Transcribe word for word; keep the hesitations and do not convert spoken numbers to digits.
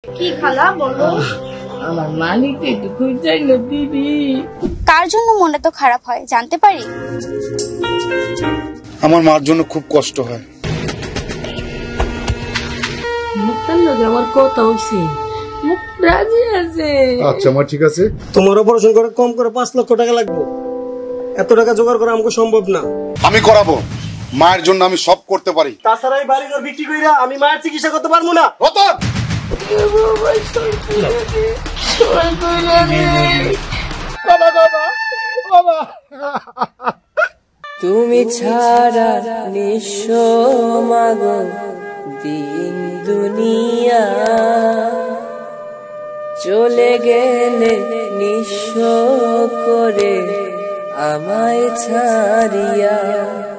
কি খালা বলো? আমার মানিকটা একটু খুঁজাই না দিদি। কার জন্য মনটা তো খারাপ হয় জানতে পারি? আমার মার জন্য খুব কষ্ট হয়। মুক্তার লগে আমার কথা হইছে, মুখ রাজি আছে। আচ্ছা মা ঠিক আছে। তোমার অপারেশন করে কম করে পাঁচ লক্ষ টাকা লাগবে, এত টাকা জোগাড় করা আমাকে সম্ভব না। আমি করাবো, মায়ের জন্য আমি সব করতে পারি। তাছাড়া এই বাড়ি ঘর বিক্রি কইরা আমি মায়ের চিকিৎসা করতে পারবো না। রতন তুমি ছাড়া নিঃস্ব মাগো দিন দুনিয়া, চলে গেলে নিঃস্ব করে আমায় ছাড়িয়া।